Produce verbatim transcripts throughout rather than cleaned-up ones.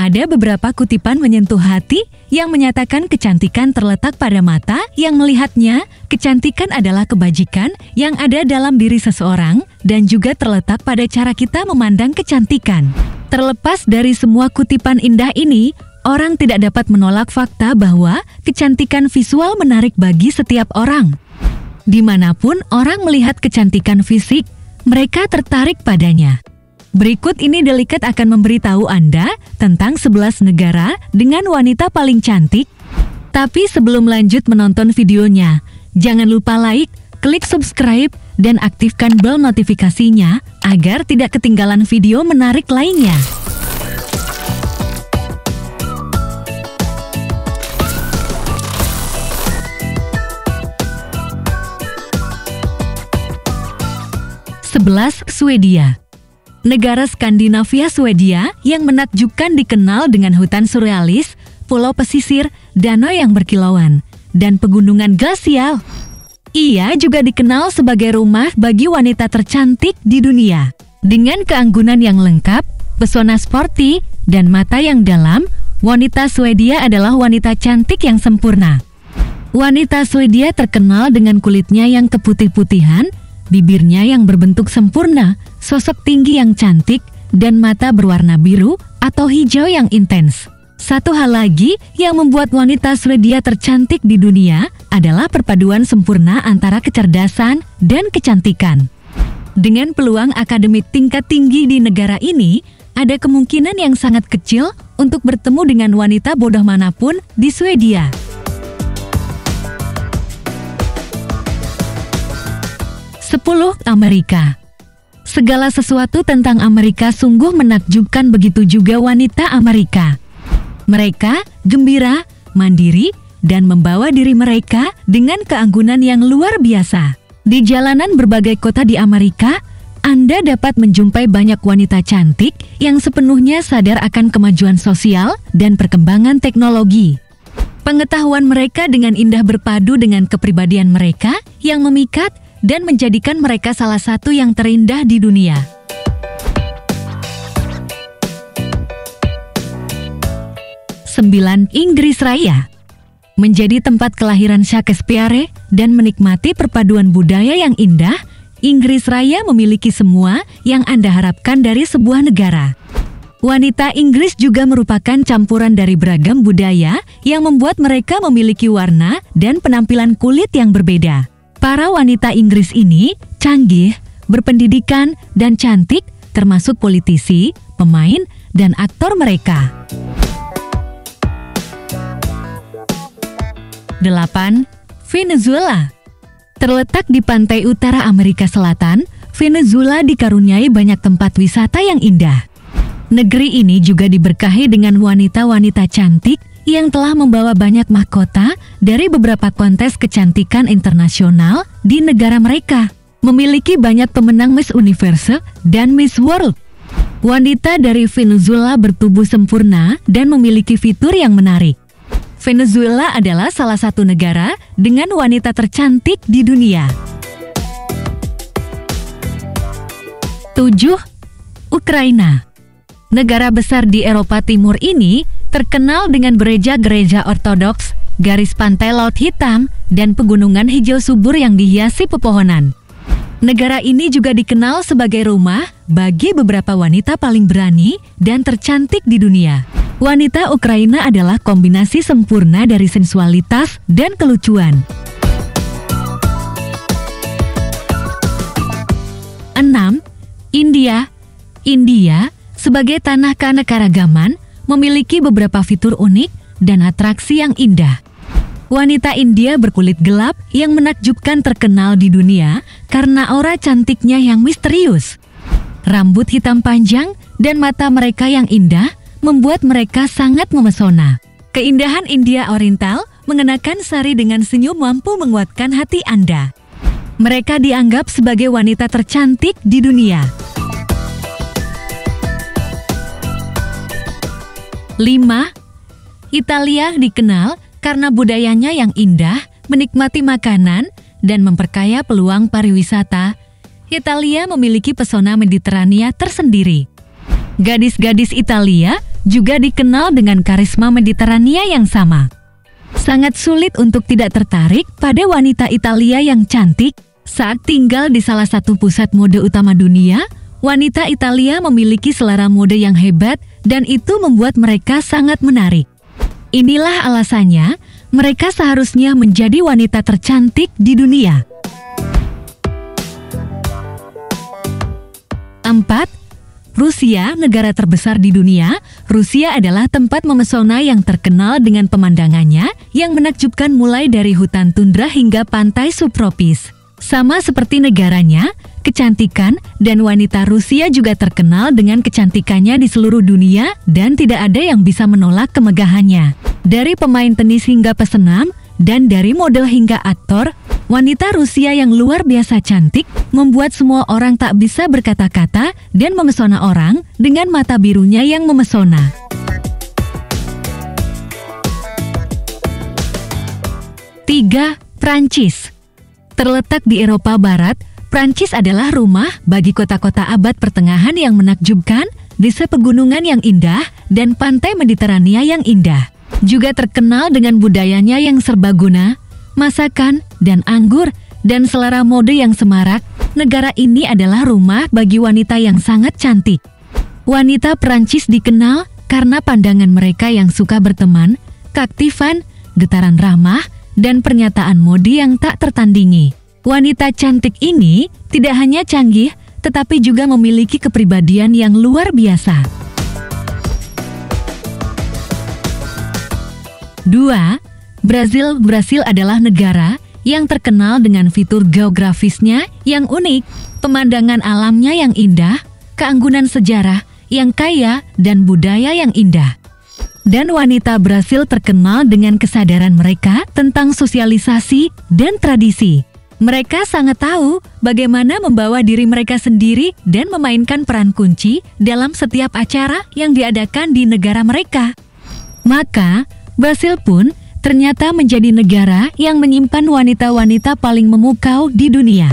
Ada beberapa kutipan menyentuh hati yang menyatakan kecantikan terletak pada mata yang melihatnya. Kecantikan adalah kebajikan yang ada dalam diri seseorang dan juga terletak pada cara kita memandang kecantikan. Terlepas dari semua kutipan indah ini, orang tidak dapat menolak fakta bahwa kecantikan visual menarik bagi setiap orang. Dimanapun orang melihat kecantikan fisik, mereka tertarik padanya. Berikut ini Delikat akan memberitahu Anda tentang sebelas negara dengan wanita paling cantik. Tapi sebelum lanjut menonton videonya, jangan lupa like, klik subscribe, dan aktifkan bel notifikasinya agar tidak ketinggalan video menarik lainnya. sebelas. Swedia. Negara Skandinavia Swedia yang menakjubkan dikenal dengan hutan surrealis, pulau pesisir, danau yang berkilauan, dan pegunungan glasial. Ia juga dikenal sebagai rumah bagi wanita tercantik di dunia. Dengan keanggunan yang lengkap, pesona sporty, dan mata yang dalam, wanita Swedia adalah wanita cantik yang sempurna. Wanita Swedia terkenal dengan kulitnya yang keputih-putihan, bibirnya yang berbentuk sempurna, sosok tinggi yang cantik, dan mata berwarna biru atau hijau yang intens. Satu hal lagi yang membuat wanita Swedia tercantik di dunia adalah perpaduan sempurna antara kecerdasan dan kecantikan. Dengan peluang akademik tingkat tinggi di negara ini, ada kemungkinan yang sangat kecil untuk bertemu dengan wanita bodoh manapun di Swedia. sepuluh. Amerika. Segala sesuatu tentang Amerika sungguh menakjubkan, begitu juga wanita Amerika. Mereka gembira, mandiri, dan membawa diri mereka dengan keanggunan yang luar biasa. Di jalanan berbagai kota di Amerika, Anda dapat menjumpai banyak wanita cantik yang sepenuhnya sadar akan kemajuan sosial dan perkembangan teknologi. Pengetahuan mereka dengan indah berpadu dengan kepribadian mereka yang memikat dan menjadikan mereka salah satu yang terindah di dunia. sembilan. Inggris Raya. Menjadi tempat kelahiran Shakespeare dan menikmati perpaduan budaya yang indah, Inggris Raya memiliki semua yang Anda harapkan dari sebuah negara. Wanita Inggris juga merupakan campuran dari beragam budaya yang membuat mereka memiliki warna dan penampilan kulit yang berbeda. Para wanita Inggris ini canggih, berpendidikan, dan cantik, termasuk politisi, pemain, dan aktor mereka. delapan. Venezuela. Terletak di pantai utara Amerika Selatan, Venezuela dikaruniai banyak tempat wisata yang indah. Negeri ini juga diberkahi dengan wanita-wanita cantik yang telah membawa banyak mahkota dari beberapa kontes kecantikan internasional di negara mereka. Memiliki banyak pemenang Miss Universe dan Miss World. Wanita dari Venezuela bertubuh sempurna dan memiliki fitur yang menarik. Venezuela adalah salah satu negara dengan wanita tercantik di dunia. tujuh. Ukraina. Negara besar di Eropa Timur ini terkenal dengan gereja-gereja ortodoks, garis pantai laut hitam, dan pegunungan hijau subur yang dihiasi pepohonan. Negara ini juga dikenal sebagai rumah bagi beberapa wanita paling berani dan tercantik di dunia. Wanita Ukraina adalah kombinasi sempurna dari sensualitas dan kelucuan. enam. India. India sebagai tanah keanekaragaman memiliki beberapa fitur unik dan atraksi yang indah. Wanita India berkulit gelap yang menakjubkan terkenal di dunia karena aura cantiknya yang misterius. Rambut hitam panjang dan mata mereka yang indah membuat mereka sangat memesona. Keindahan India Oriental mengenakan sari dengan senyum mampu menguatkan hati Anda. Mereka dianggap sebagai wanita tercantik di dunia. lima. Italia dikenal karena budayanya yang indah, menikmati makanan, dan memperkaya peluang pariwisata. Italia memiliki pesona Mediterania tersendiri. Gadis-gadis Italia juga dikenal dengan karisma Mediterania yang sama. Sangat sulit untuk tidak tertarik pada wanita Italia yang cantik. Saat tinggal di salah satu pusat mode utama dunia, wanita Italia memiliki selera mode yang hebat dan itu membuat mereka sangat menarik. Inilah alasannya, mereka seharusnya menjadi wanita tercantik di dunia. empat. Rusia, negara terbesar di dunia. Rusia adalah tempat memesona yang terkenal dengan pemandangannya yang menakjubkan mulai dari hutan tundra hingga pantai subtropis. Sama seperti negaranya, kecantikan dan wanita Rusia juga terkenal dengan kecantikannya di seluruh dunia dan tidak ada yang bisa menolak kemegahannya. Dari pemain tenis hingga pesenam, dan dari model hingga aktor, wanita Rusia yang luar biasa cantik membuat semua orang tak bisa berkata-kata dan memesona orang dengan mata birunya yang memesona. tiga. Prancis. Terletak di Eropa Barat, Prancis adalah rumah bagi kota-kota abad pertengahan yang menakjubkan, desa pegunungan yang indah, dan pantai Mediterania yang indah. Juga terkenal dengan budayanya yang serbaguna, masakan, dan anggur, dan selera mode yang semarak. Negara ini adalah rumah bagi wanita yang sangat cantik. Wanita Prancis dikenal karena pandangan mereka yang suka berteman, keaktifan, getaran ramah, dan pernyataan mode yang tak tertandingi. Wanita cantik ini tidak hanya canggih, tetapi juga memiliki kepribadian yang luar biasa. dua. Brasil. Brasil adalah negara yang terkenal dengan fitur geografisnya yang unik, pemandangan alamnya yang indah, keanggunan sejarah yang kaya, dan budaya yang indah. Dan wanita Brasil terkenal dengan kesadaran mereka tentang sosialisasi dan tradisi. Mereka sangat tahu bagaimana membawa diri mereka sendiri dan memainkan peran kunci dalam setiap acara yang diadakan di negara mereka. Maka, Brasil pun ternyata menjadi negara yang menyimpan wanita-wanita paling memukau di dunia.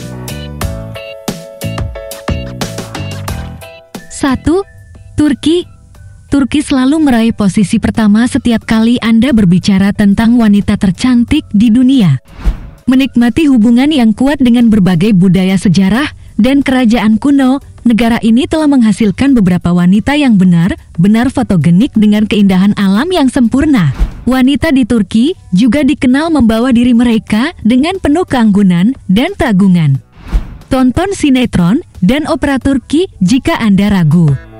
satu. Turki. Turki selalu meraih posisi pertama setiap kali Anda berbicara tentang wanita tercantik di dunia. Menikmati hubungan yang kuat dengan berbagai budaya sejarah dan kerajaan kuno, negara ini telah menghasilkan beberapa wanita yang benar-benar fotogenik dengan keindahan alam yang sempurna. Wanita di Turki juga dikenal membawa diri mereka dengan penuh keanggunan dan keagungan. Tonton sinetron dan opera Turki jika Anda ragu.